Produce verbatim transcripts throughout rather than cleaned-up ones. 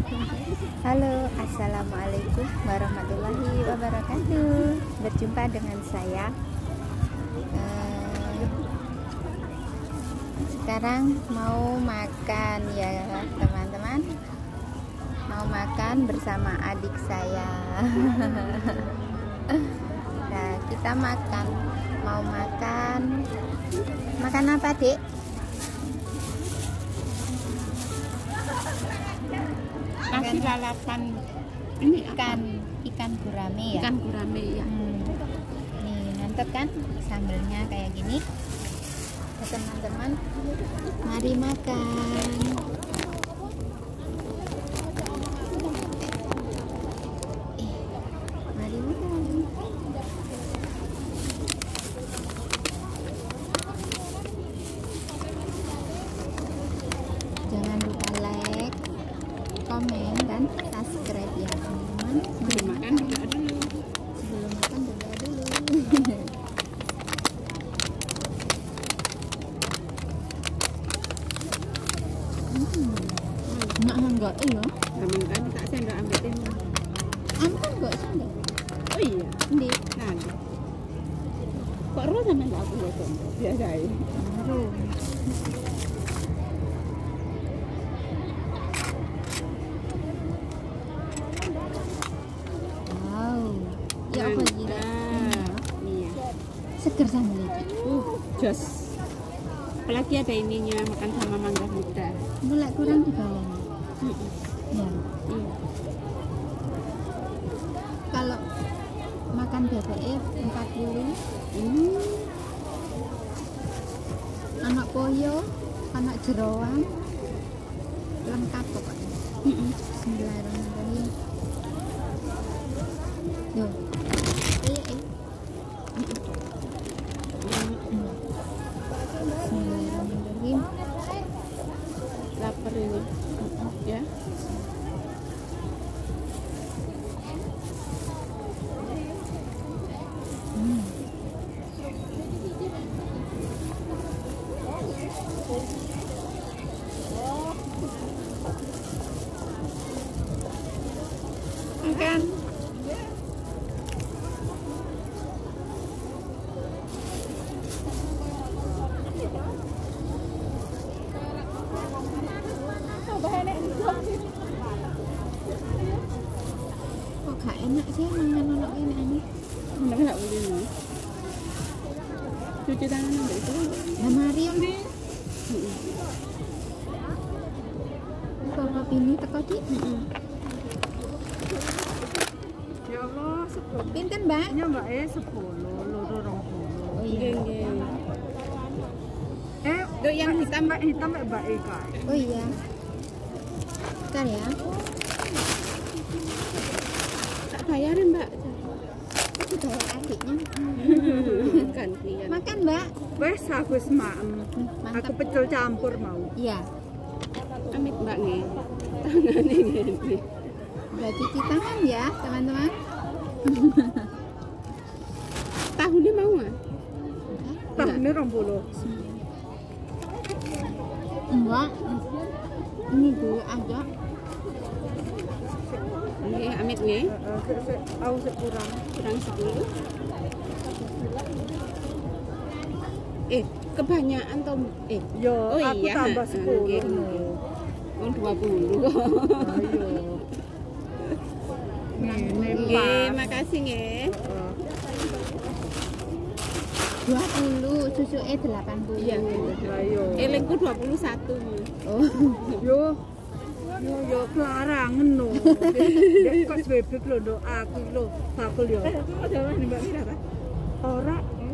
Halo, assalamualaikum warahmatullahi wabarakatuh. Berjumpa dengan saya. Eh, sekarang mau makan ya teman-teman. Mau makan bersama adik saya. Nah, kita makan. Mau makan. Makan apa, Dek? Nasi lalapan ini ikan ikan gurame ya. Ikan gurame ya. Hmm. Nih mantep kan sambelnya kayak gini. Ya, teman-teman, mari makan. Eh, mari makan. Jangan lupa like, komen dan subscribe ya teman-teman. Sebelum makan berdoa dulu. Sebelum makan berdoa dulu. hmm. Nak enggak iya. Namun kan tak sendok ambil tenda. Ampun enggak sendok. Oh iya. Ndi? Nah. Kok ro sama enggak aku loh sendok. Biasa ya. Ro. Ya apa gila? Iya. Seger sambal lagi. Uh, jos. Apalagi ada ininya makan sama mangga muda. Mulai kurang dibalani. Mm Ya. -mm. Kalau makan B P F empat puluh. Hmm. Anak poyo, anak jeroan. Lengkap pokoknya. Mm -mm. Bismillahirrahmanirrahim. Yo. Eh, eh. Bismillahirrahmanirrahim. Lapar ini. Ya. Hmm. Makan. Kok gak enak sih mangan ono kene aneh. Enggak enggak boleh nih. Cuci tangan ambil itu. Lah mari yo. Heeh. Kok kopi ini teko di? Ya Allah, sepuluh. Pinten, Mbak? Ya Mbak eh sepuluh, loro rong puluh. Oh Nggih, iya. nggih. Eh, Duk yang hitam Mbak hitam Mbak Mbak Eka. Oh iya. Bentar ya. tak bayarin, Mbak. Aku bawa adiknya. Gantian. Makan, Mbak. Wes aku semaem. Mantap. Aku pecel campur mau. Iya. Amit Mbak nggih. Tangane ngene. Udah cuci tangan ya, teman-teman. Tahunnya mau nggak? Tahunnya rong puluh. Enggak. Ini dulu aja. Nggih, amit nggih. Aku sekurang. Kurang sepuluh. Eh, kebanyakan toh. Eh, Yo, oh aku iya. tambah sepuluh. Nggih. Oh, dua puluh. Ayo. Ini Nggih, makasih nggih. dua puluh, susu E delapan puluh. Iya, Ayo. elengku dua puluh satu. Oh. Yo. Yo yo kelarangan no. Dek kos bebek lho nduk aku lho bakul yo. Mbak Mira ta? Ora.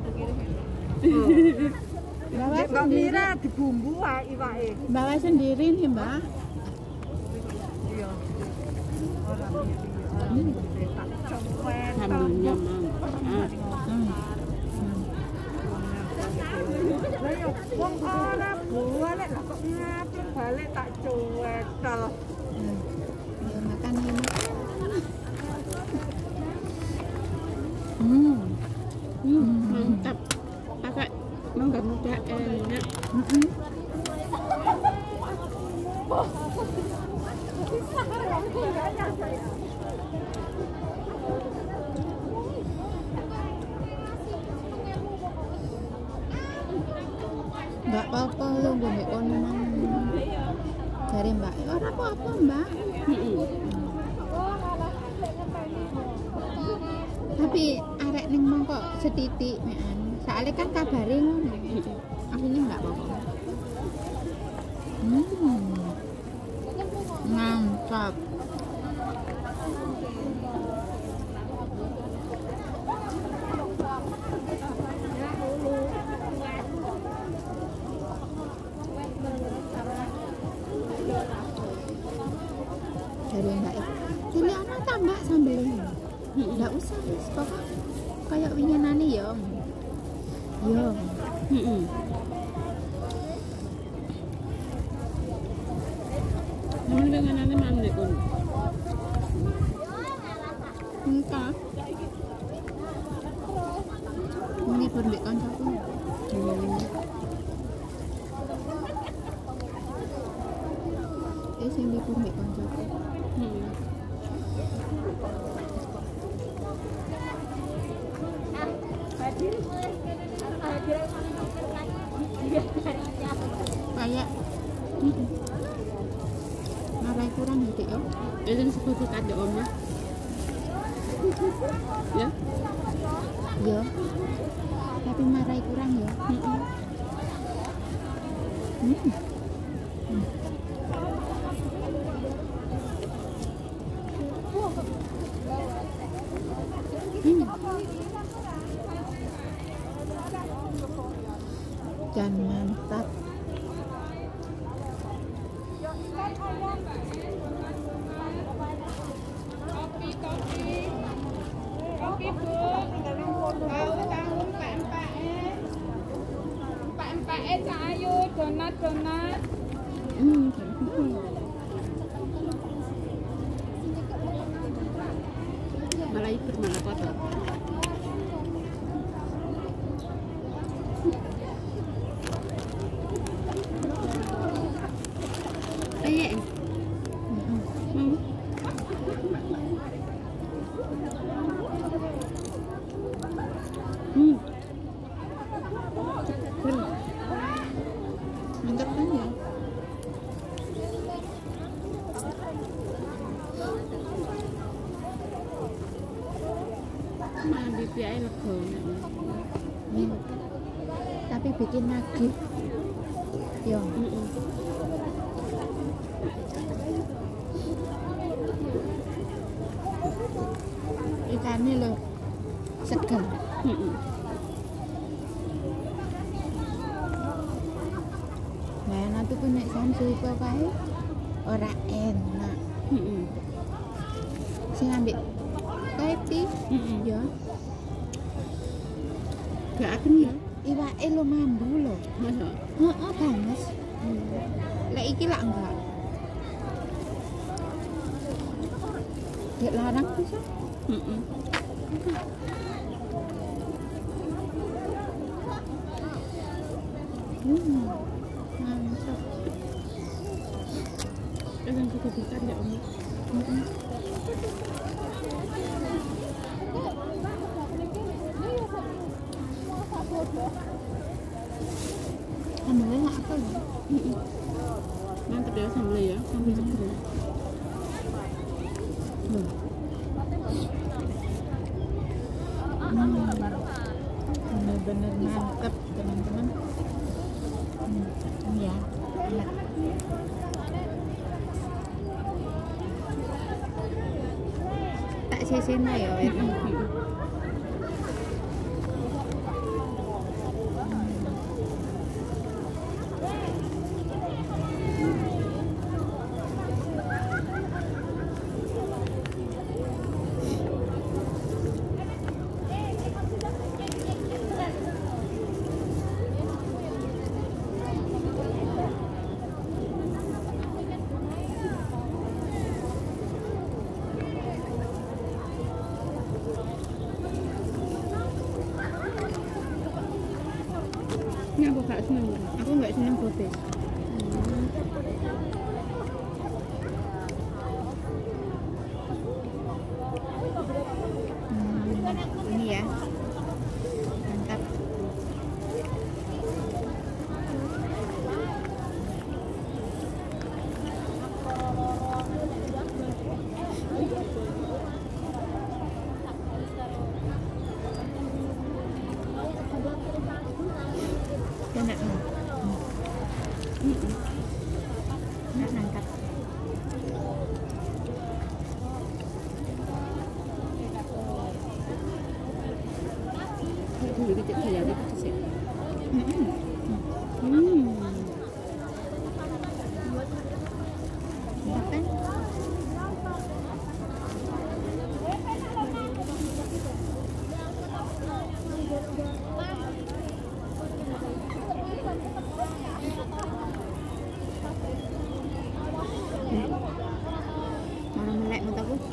Bawa Mbak sendiri. Mira dibumbu wae iwake. Bawa sendiri nih, Mbak. Iya. Ora piye. Tak cowet. Sambelnya mau. Ah. Hmm. Lah yo wong ora boleh lah kok ngapir balik tak cuetel. Ya makan ya makan. Hmm. Hmm, mantap. Pakai mangga muda enak. Mm-mm. Enggak apa-apa lo gue mbek kono mang. Jare Mbak, ora apa-apa, Mbak. Heeh. Tapi arek ning mongko setitik mekan. Soalnya kan kabare ngono. Aslinya enggak apa-apa. Hmm. Mantap. Dari Mbak, jadi anak tambah sambelnya. Enggak usah wis pokok kayak winginane ya. Yo. Heeh. Namun pengenane mandek kon. Entah. Ini pun mbek kancaku. Eh sing libur mbek kancaku. Heeh. Kayak marai kurang gitu ya. Itu seperti kado oma. Ya. Yo. Tapi marai kurang ya. Heeh. Hmm. Hmm. Dan mantap. Kopi, kopi. Kopi, Bu. Tahu, tahu, empak-empake. Empak-empake Cak Ayu, donat-donat. Hmm. Malah ikut malah kotor. Ayo. Mau? Hmm. Mantap kan ya? Mandi piye lego. Hmm. Tapi bikin nagih. Yo. Heeh. Ikannya loh seger. Heeh. Nah, nanti pun nek samsu iku kae ora enak. Heeh. Sing ambek kopi. Heeh. Ya, Gak akan ya. iwake lo mambu lo. Masa? Heeh, banget. Lek iki lak enggak. Dek larang bisa. Heeh. Hmm. Mantap. Itu cukup besar ya Om. Heeh. Sambelnya nggak apa loh. Heeh. Mantap ya sambal ya, sambal seger. Loh. Hmm. Bener-bener mantep teman-teman. Hmm. Ya, enak. Tak sesena ya, Wet. Ini aku gak seneng. Aku nggak seneng gobes.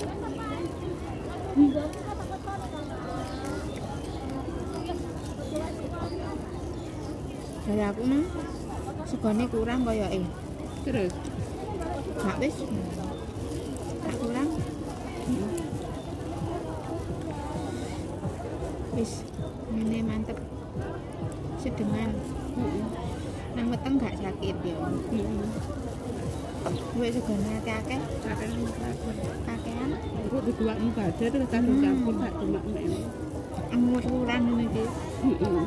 Dari aku mah segone kurang koyoke. Terus Gak wis. Tak kurang. Wis ngene mantep. Sedengan. heeh. Nang weteng gak sakit ya. Heeh. Gue segone akeh-akeh, Akan kakean. aku berdua enggak ada terus campur campur gak cuma ini. Angus kurang ngene iki. Heeh.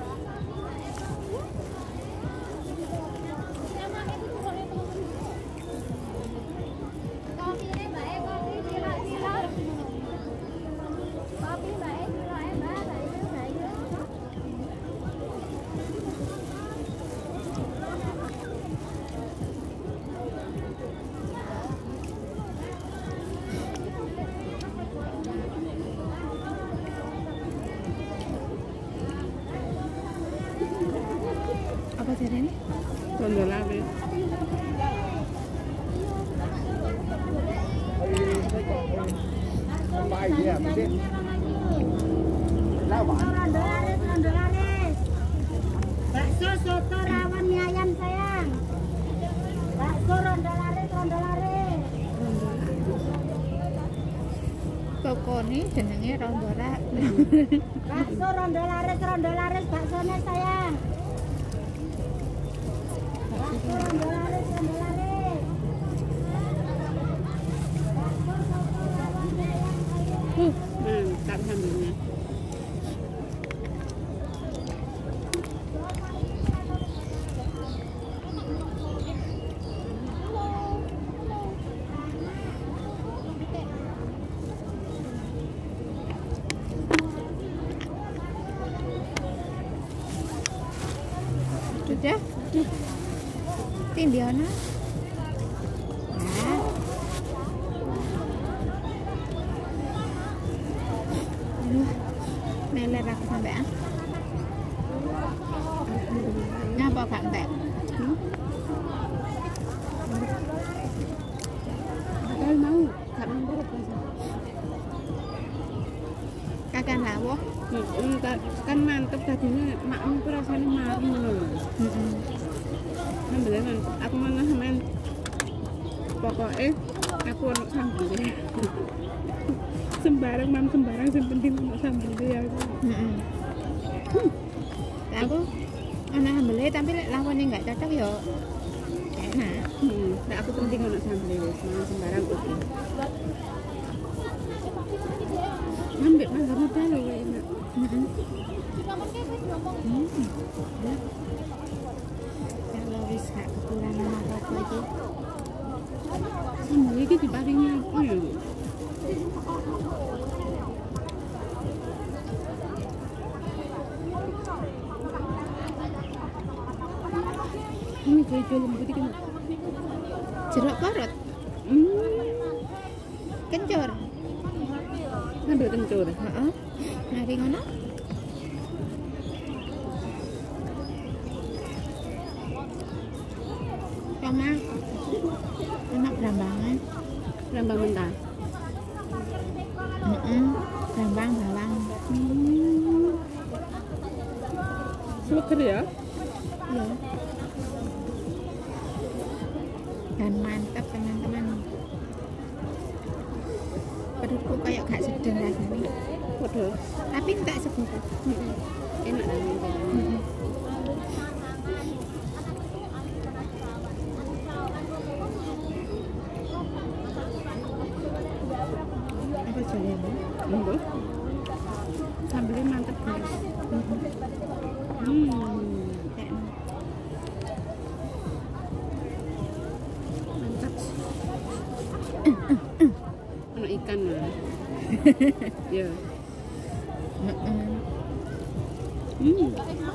Apa jarane? Rondo lawe. Rondolaris, rondolaris. Bakso soto rawon mie ayam sayang. Bakso rondolaris, rondolaris. Tokone jenenge Rondora. Bakso rondolaris, rondolaris baksone sayang. Bakso rondolaris, rondolaris. Bakso soto rawon mie ayam sayang. Uh, mantap sambelnya. Sudah? Tindiana. Nah. Aduh, meler aku sampean. Ngapa gak entek? Hmm? Padahal mau gak mampu apa Kakan lawuh. Hmm, kan, kan mantep tadinya makmu itu rasanya marem loh. Heeh. Sambelnya mantep. Aku mana sampean pokoknya aku ono sambelnya. Sembarang mam sembarang yang penting ono sambelnya ya. Heeh. Aku ana sambele tapi lek lawone enggak cocok ya enak. Hmm, nah aku penting ono sambelnya wis, mang sembarang oke. Ngambil mangga muda loh ya enak. Heeh. Hmm. Kalau wis gak kekurangan apa-apa iki. Sambelnya iki diparingi apa ya? Ini jual lembut iki. Jeruk parut, Hmm, kencur. ngambil kencur. Heeh. Mari ngono. Sama enak brambangan. Rambang mentah. Heeh. Brambang bawang. Hmm. Seger ya? Ya. Dan mantap teman-teman. Perutku kayak gak sedeng rasanya. Waduh. Tapi enggak seger. Hmm. Enak lah ini. Heeh. Apa jalan? Enggak. Sambelnya mantep guys. Hmm. Mantap. Ono ikan lah. Ya. Heeh. Hmm.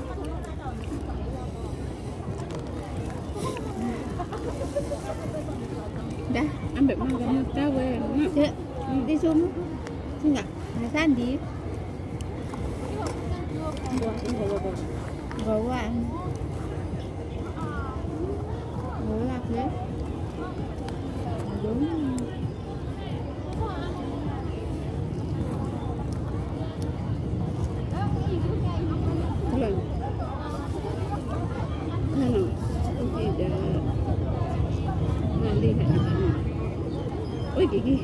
Dah, Ambek mangga muda weh. Enak. Dek, nanti sumu. Enggak, Mas Sandi. Bawang. Bawang ya. Wih gigi.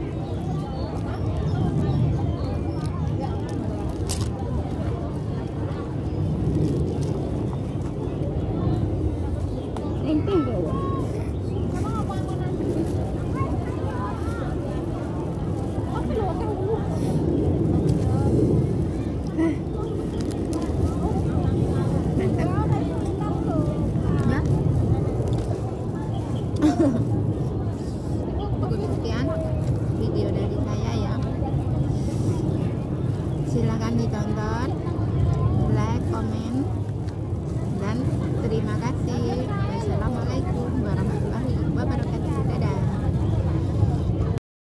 Enteng gak? Sekian video dari saya ya, silakan ditonton, like, komen, dan terima kasih.